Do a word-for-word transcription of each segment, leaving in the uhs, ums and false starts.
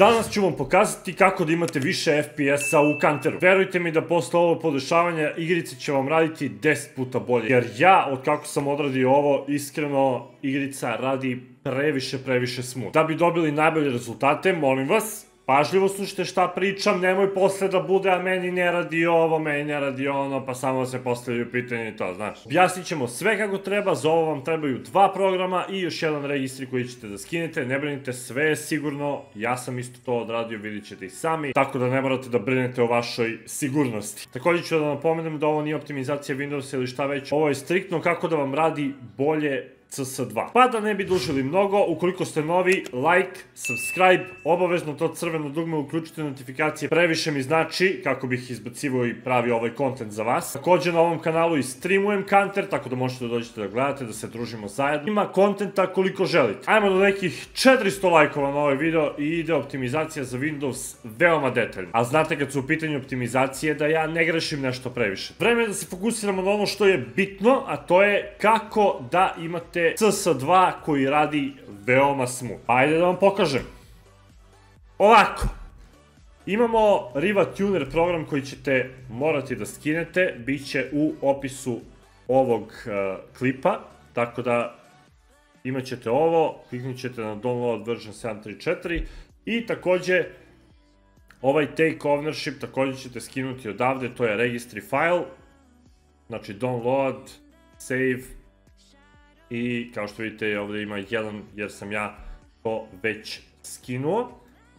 Danas ću vam pokazati kako da imate više F P S-a u Counteru. Verujte mi da posle ovog podešavanja igrice će vam raditi deset puta bolje. Jer ja, od kako sam odradio ovo, iskreno, igrica radi previše, previše smooth. Da bi dobili najbolje rezultate, molim vas, pažljivo slušajte šta pričam, nemoj posle da bude, a meni ne radi ovo, meni ne radi ono, pa samo se postavljaju pitanje i to, znaš. Objasnit ćemo sve kako treba, za ovo vam trebaju dva programa i još jedan registri koji ćete da skinete, ne brinite, sve je sigurno, ja sam isto to odradio, vidit ćete i sami, tako da ne morate da brinete o vašoj sigurnosti. Također ću da vam napomenem da ovo nije optimizacija Windowsa ili šta već, ovo je striktno kako da vam radi bolje C S dva. Pa da ne bi dužili mnogo, ukoliko ste novi, like, subscribe, obavezno to crveno dugme, uključite notifikacije, previše mi znači kako bih izbacivao i pravio ovaj kontent za vas. Također na ovom kanalu i streamujem Counter, tako da možete da dođete da gledate, da se družimo zajedno. Ima kontenta koliko želite. Ajmo do nekih četiristo lajkova na ovaj video i ide optimizacija za Windows veoma detaljno. A znate kad su u pitanju optimizacije da ja ne grešim nešto previše. Vreme je da se fokusiramo na ono što je bitno, a to je kako da imate C S dva koji radi veoma smooth. Ajde da vam pokažem. Ovako. Imamo Riva Tuner program koji ćete morati da skinete. Biće u opisu ovog klipa. Tako da imat ćete ovo. Kliknut ćete na download version sedam tri četiri. I takođe ovaj take ownership takođe ćete skinuti odavde. To je registry file. Znači download, save. I kao što vidite ovdje ima jedan jer sam ja to već skinuo.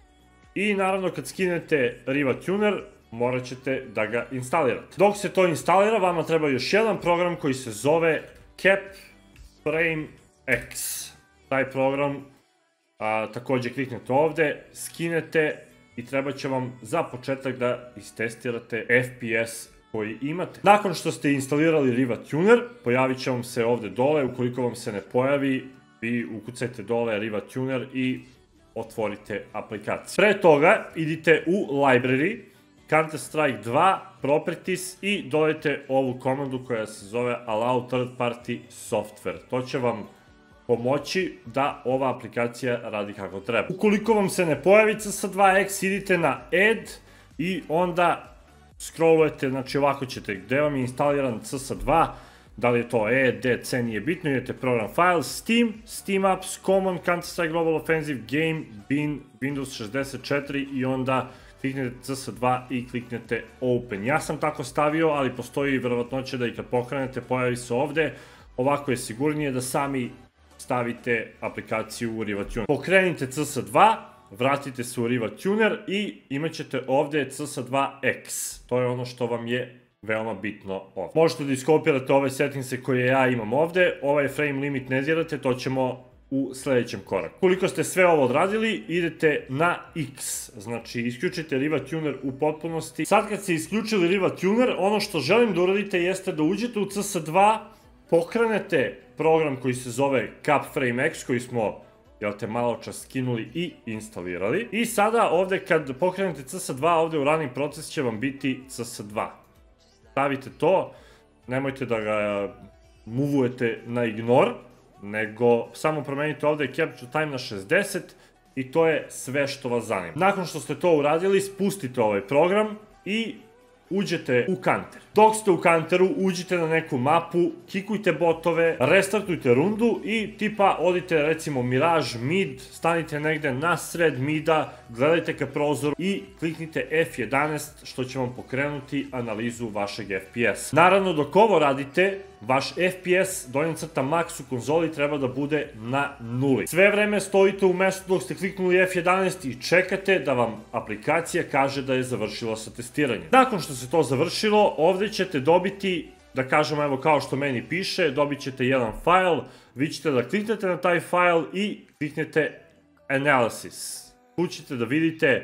I naravno kad skinete Riva Tuner morat ćete da ga instalirate. Dok se to instalira vama treba još jedan program koji se zove CapFrame X. Taj program također kliknete ovdje, skinete i treba će vam za početak da istestirate F P S koji imate. Nakon što ste instalirali Riva Tuner, pojavit će vam se ovdje dole, ukoliko vam se ne pojavi, vi ukucajte dole Riva Tuner i otvorite aplikaciju. Pre toga idite u Library, Counter Strike dva, Properties i dodajte ovu komandu koja se zove Allow Third Party Software. To će vam pomoći da ova aplikacija radi kako treba. Ukoliko vam se ne pojavi C S dva X, idite na Add i onda scrollujete, znači ovako ćete, gde vam je instaliran C S dva, da li je to E, D, C, nije bitno, idete program files, Steam, Steam Apps, Common, Counter-Strike Global Offensive, Game, Bin, Windows šezdeset četiri i onda kliknete C S dva i kliknete Open. Ja sam tako stavio, ali postoji verovatnoća da i kad pokrenete pojavi se ovde, ovako je sigurnije da sami stavite aplikaciju u Riva Tuner. Pokrenite C S dva, vratite se u Riva Tuner i imat ćete ovdje C S dva X. To je ono što vam je veoma bitno ovdje. Možete da iskopirate ove settingse koje ja imam ovdje. Ovaj frame limit ne dirate, to ćemo u sljedećem koraku. Koliko ste sve ovo odradili, idete na X. Znači, isključite Riva Tuner u potpunosti. Sad kad ste isključili Riva Tuner, ono što želim da uradite jeste da uđete u C S dva, pokrenete program koji se zove CapFrame X, koji smo jel te malo čas skinuli i instalirali. I sada ovdje kad pokrenete C S dva, ovdje u running proces će vam biti C S dva. Stavite to, nemojte da ga muvujete na ignore, nego samo promenite ovdje capture time na šezdeset i to je sve što vas zanima. Nakon što ste to uradili, spustite ovaj program i uđete u Counter. Dok ste u Counteru, uđite na neku mapu, kikujte botove, restartujte rundu i tipa odite recimo Mirage mid, stanite negde na sred mida, gledajte ka prozoru i kliknite F jedanaest što će vam pokrenuti analizu vašeg F P S. Naravno dok ovo radite, vaš F P S donja crta max u konzoli treba da bude na nuli. Sve vreme stojite u mestu dok ste kliknuli F jedanaest i čekate da vam aplikacija kaže da je završila sa testiranjem. Nakon što se to završilo, ovdje ćete dobiti, da kažem evo kao što meni piše, dobit ćete jedan file, vi ćete da kliknete na taj file i kliknete Analysis. Tu ćete da vidite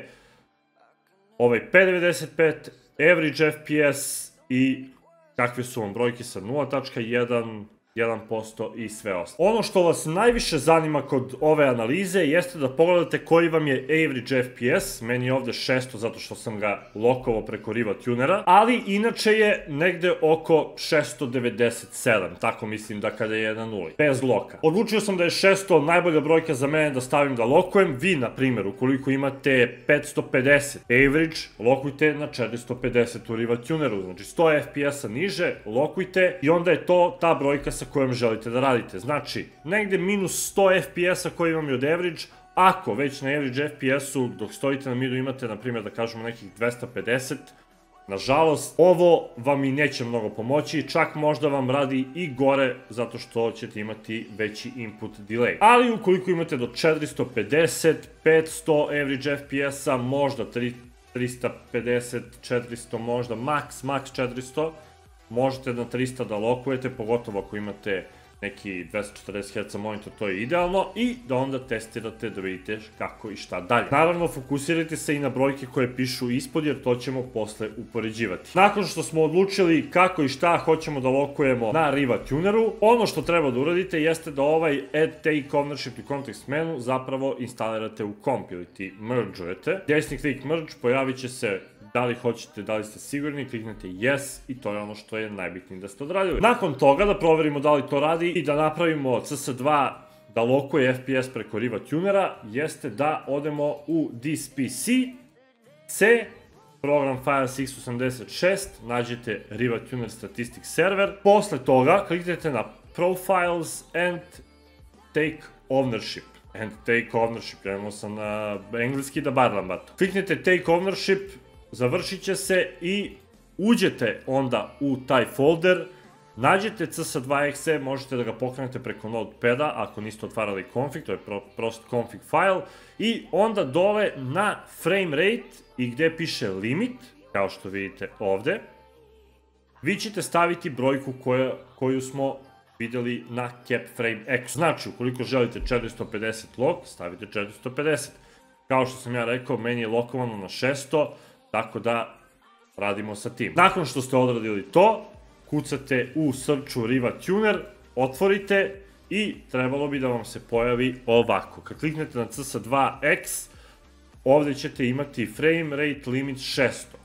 ovaj P devedeset pet, average F P S i kakve su vam brojke sa nula tačka jedan, jedan posto i sve ostalo. Ono što vas najviše zanima kod ove analize jeste da pogledate koji vam je average F P S, meni je ovde šesto zato što sam ga lokovao preko Riva Tunera, ali inače je negde oko šesto devedeset sedam, tako mislim da kada je na nuli, bez loka. Odlučio sam da je šesto najbolja brojka za mene da stavim da lokujem, vi na primjer ukoliko imate petsto pedeset average, lokujte na četiristo pedeset u Riva Tuneru, znači sto F P S-a niže, lokujte i onda je to ta brojka sa kojom želite da radite. Znači, negde minus sto F P S-a koji vam je od average, ako već na average F P S-u dok stojite na midu imate, na primjer, da kažemo nekih dvesta pedeset, nažalost, ovo vam i neće mnogo pomoći, čak možda vam radi i gore zato što ćete imati veći input delay. Ali ukoliko imate do četiristo pedeset, petsto average F P S-a, možda trista pedeset, četiristo, možda max, max četiristo, možete na trista da lokujete, pogotovo ako imate neki dvesta četrdeset herca monitor, to je idealno, i da onda testirate da vidite kako i šta dalje. Naravno, fokusirajte se i na brojke koje pišu ispod, jer to ćemo posle upoređivati. Nakon što smo odlučili kako i šta hoćemo da lokujemo na Riva Tuneru, ono što treba da uradite jeste da ovaj Add Take Ownership to Context menu zapravo instalirate u komp ili ti mergeujete. Desni klik merge, pojavit će se da li hoćete, da li ste sigurni, kliknete yes i to je ono što je najbitnije da ste odradili. Nakon toga da proverimo da li to radi i da napravimo C S dva da lokuje F P S preko Riva Tunera, jeste da odemo u This P C, C, program Files x osamdeset šest, nađete Riva Tuner Statistics Server, posle toga kliknete na Profiles and Take Ownership. And Take Ownership, jedemo sam na engleski da barlam bato. Kliknete Take Ownership, završit će se i uđete onda u taj folder, nađete C S dva exe e, možete da ga pokrenete preko notepada ako niste otvarali config, to je prost config file, i onda dole na frame rate i gde piše limit, kao što vidite ovde, vi ćete staviti brojku koju smo videli na cap frame x. Znači, ukoliko želite četiristo pedeset lok, stavite četiristo pedeset. Kao što sam ja rekao, meni je lokovano na šesto, tako da radimo sa tim. Nakon što ste odradili to, kucate u searchu Riva Tuner, otvorite i trebalo bi da vam se pojavi ovako. Kad kliknete na C S dva X, ovde ćete imati frame rate limit šesto.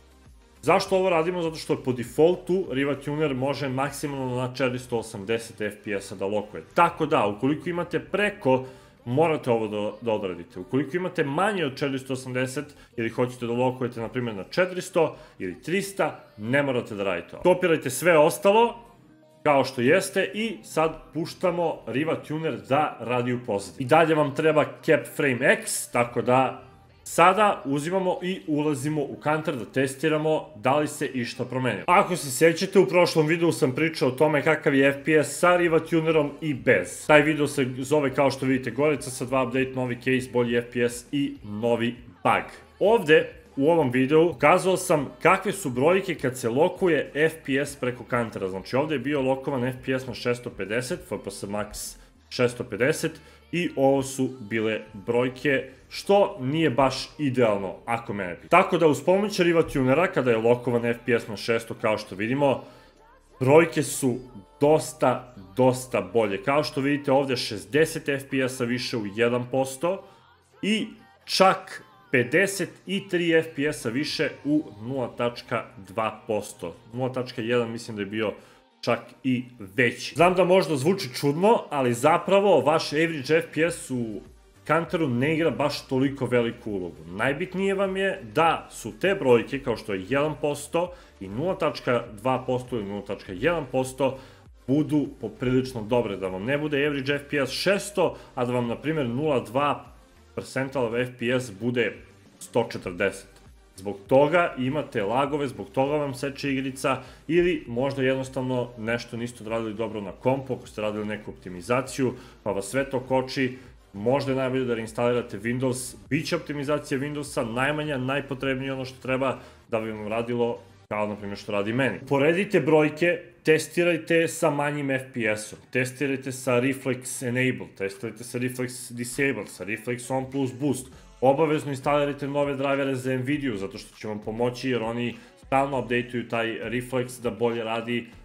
Zašto ovo radimo? Zato što po defaultu Riva Tuner može maksimalno na četiristo osamdeset F P S-a da lokuje. Tako da, ukoliko imate preko, morate ovo da odradite. Ukoliko imate manje od četiristo osamdeset ili hoćete da lokujete na primjer na četiristo ili trista, ne morate da radite ovo. Kopirajte sve ostalo kao što jeste i sad puštamo Riva Tuner da radi u pozadini. I dalje vam treba cap frame x, tako da sada uzimamo i ulazimo u kantar da testiramo da li se išta promenilo. Ako se sjećate, u prošlom videu sam pričao o tome kakav je F P S sa Riva Tunerom i bez. Taj video se zove, kao što vidite gore, C S dva update, novi case, bolji F P S i novi bug. Ovde, u ovom videu, ukazao sam kakve su brojke kad se lokuje F P S preko kantara. Znači ovde je bio lokovan F P S na šesto pedeset, F P S max šesto pedeset, i ovo su bile brojke, što nije baš idealno ako mene pita. Tako da uz pomoć Riva Tunera, kada je lokovan F P S na šesto, kao što vidimo, brojke su dosta, dosta bolje. Kao što vidite ovde šezdeset F P S-a više u jedan posto i čak pedeset tri F P S-a više u nula zarez dva posto. nula zarez jedan mislim da je bio čak i veći. Znam da možda zvuči čudno, ali zapravo vaš average F P S u kantaru ne igra baš toliko veliku ulogu. Najbitnije vam je da su te brojke, kao što je jedan posto i nula zarez dva posto ili nula zarez jedan posto, budu poprilično dobre, da vam ne bude average F P S šesto, a da vam, na primjer, nula zarez dva percentile F P S bude sto četrdeset. Zbog toga imate lagove, zbog toga vam seče igrica, ili možda jednostavno nešto niste odradili dobro na kompu, ako ste radili neku optimizaciju, pa vas sve to koči. Možda je najbolje da reinstalirate Windows, bit će optimizacija Windowsa, najmanja, najpotrebnije ono što treba da bi vam radilo, kao na primjer što radi meni. Poredite brojke, testirajte sa manjim F P S-om, testirajte sa Reflex Enable, testirajte sa Reflex Disable, sa Reflex On plus Boost. Obavezno instalirajte nove drivere za Nvidia, zato što će vam pomoći, jer oni stalno updateuju taj Reflex da bolje radi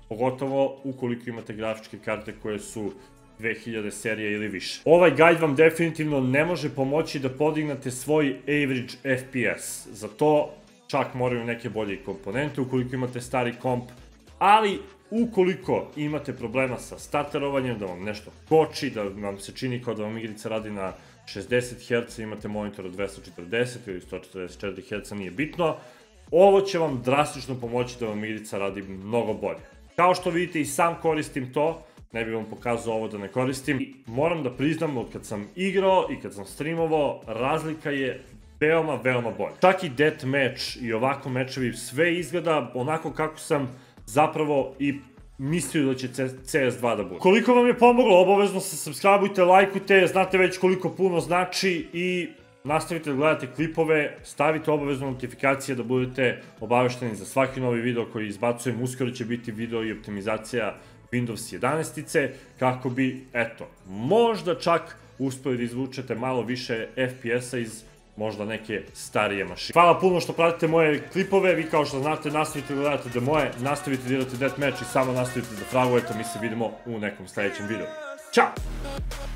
pogotovo ukoliko imate grafičke karte koje su dve hiljade serije ili više. Ovaj guide vam definitivno ne može pomoći da podignete svoj average F P S. Za to čak moraju neke bolje komponente ukoliko imate stari komp, ali ukoliko imate problema sa starterovanjem, da vam nešto koči, da vam se čini kao da vam igrica radi na šezdeset herca, imate monitor od dvesta četrdeset ili sto četrdeset četiri herca, nije bitno, ovo će vam drastično pomoći da vam igrica radi mnogo bolje. Kao što vidite i sam koristim to, ne bih vam pokazao ovo da ne koristim. I moram da priznam, od kad sam igrao i kad sam streamovao, razlika je veoma, veoma bolja. Čak i deathmatch i ovako mečevi, sve izgleda onako kako sam zapravo i mislio da će C S dva da bude. Koliko vam je pomoglo, obavezno se subscribeujte, lajkujte, znate već koliko puno znači i nastavite da gledate klipove, stavite obavezno notifikacije da budete obavešteni za svaki novi video koji izbacujem. Uskoro će biti video i optimizacija Windows jedanaest-ice, kako bi, eto, možda čak uspeli da izvučete malo više F P S-a iz možda neke starije mašine. Hvala puno što pratite moje klipove, vi kao što znate nastavite da gledate da moje, nastavite da igrate deathmatch i samo nastavite da fragujete, mi se vidimo u nekom sledećem videu. Ćao!